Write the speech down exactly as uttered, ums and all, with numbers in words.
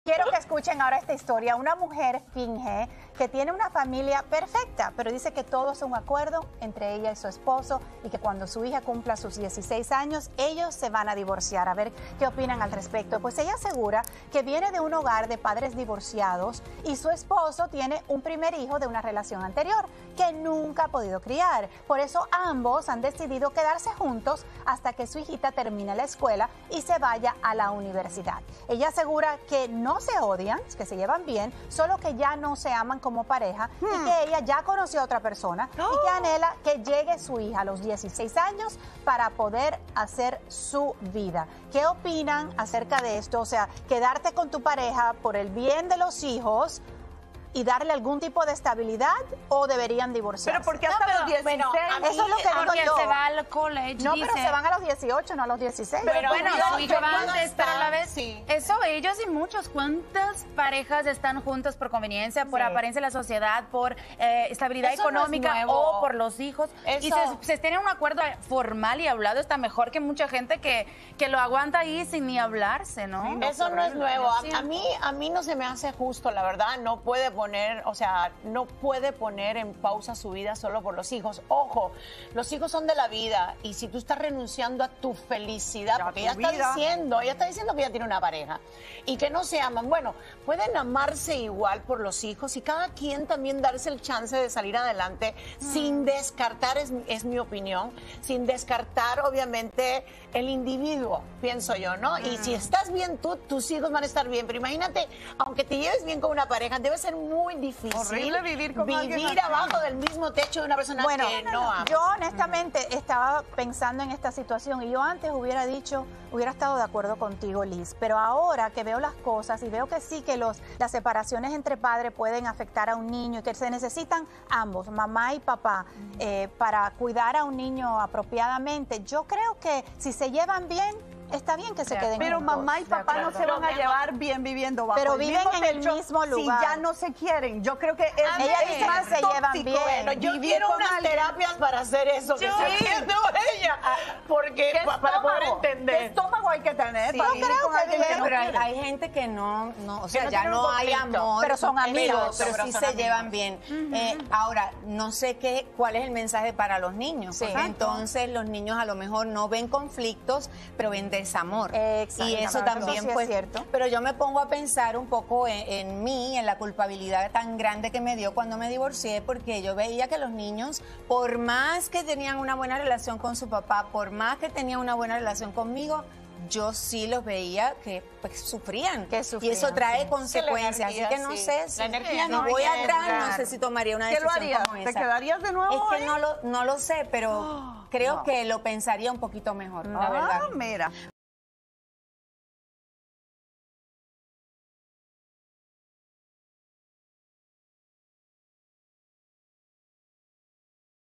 Quiero que escuchen ahora esta historia. Una mujer finge que tiene una familia perfecta, pero dice que todo es un acuerdo entre ella y su esposo y que cuando su hija cumpla sus dieciséis años, ellos se van a divorciar. A ver qué opinan al respecto. Pues ella asegura que viene de un hogar de padres divorciados y su esposo tiene un primer hijo de una relación anterior que nunca ha podido criar. Por eso ambos han decidido quedarse juntos hasta que su hijita termine la escuela y se vaya a la universidad. Ella asegura que no se odian, que se llevan bien, solo que ya no se aman como pareja hmm. y que ella ya conoció a otra persona oh. y que anhela que llegue su hija a los dieciséis años para poder hacer su vida. ¿Qué opinan acerca de esto? O sea, quedarte con tu pareja por el bien de los hijos y darle algún tipo de estabilidad o deberían divorciarse. Pero porque hasta no, pero, los dieciséis, bueno, eso es lo que digo yo. Se va al college, no, dice. pero se van a los dieciocho, no a los dieciséis. Pero, pero bueno, yo, su hijo va antes, pero a la vez, sí. eso ellos y muchos, ¿cuántas parejas están juntas por conveniencia, por sí. apariencia de la sociedad, por eh, estabilidad eso económica no o por los hijos? Eso. Y se, se tiene un acuerdo formal y hablado, está mejor que mucha gente que, que lo aguanta ahí sin ni hablarse, ¿no? Sí, no eso no es nuevo. A, a, mí, a mí no se me hace justo, la verdad, no puede poner, o sea, no puede poner en pausa su vida solo por los hijos. Ojo, los hijos son de la vida y si tú estás renunciando a tu felicidad, ya porque ella vida. está diciendo, ella está diciendo que ella tiene una pareja y que no se aman. Bueno, pueden amarse igual por los hijos y cada quien también darse el chance de salir adelante mm. sin descartar, es, es mi opinión, sin descartar obviamente el individuo, pienso yo, ¿no? Mm. Y si estás bien tú, tus hijos van a estar bien, pero imagínate, aunque te lleves bien con una pareja, debe ser muy difícil. Horrible vivir con vivir abajo del mismo techo de una persona bueno, que no ama. Yo honestamente mm. estaba pensando en esta situación y yo antes hubiera dicho, hubiera estado de acuerdo contigo, Liz, pero ahora que veo las cosas y veo que sí que los, las separaciones entre padres pueden afectar a un niño y que se necesitan ambos, mamá y papá, mm. eh, para cuidar a un niño apropiadamente, yo creo que si se llevan bien, está bien que se queden pero juntos. mamá y papá no se van a llevar bien viviendo bajo pero el viven mismo en el techo mismo lugar. Si ya no se quieren, yo creo que es ella dice más que se llevan bien. Bueno, yo quiero unas alguien. terapias para hacer eso que está haciendo ella, porque pa, para poder entender. ¿Qué estómago hay que tener? Sí, para yo creo que bien, pero hay, hay gente que no, no o sea, no ya no hay amor, pero son amigos, pero, pero sí se amigos. llevan bien. Uh-huh. eh, ahora, no sé qué, cuál es el mensaje para los niños. Sí. Entonces, los niños a lo mejor no ven conflictos, pero ven desamor. Y eso también, sí pues, es cierto. Pero yo me pongo a pensar un poco en, en mí, en la culpabilidad tan grande que me dio cuando me divorcié, porque yo veía que los niños, por más que tenían una buena relación con su papá, por más que tenían una buena relación conmigo, yo sí los veía que pues, sufrían. que sufrían. Y eso trae sí. consecuencias. Energía, así que no sí. sé si la energía no no voy viene, atrás, claro. no sé si tomaría una ¿Qué decisión lo harías? como esa. ¿Te quedarías de nuevo? Es que ¿eh? no lo, no lo sé, pero oh, creo no. que lo pensaría un poquito mejor, No, la verdad. mira.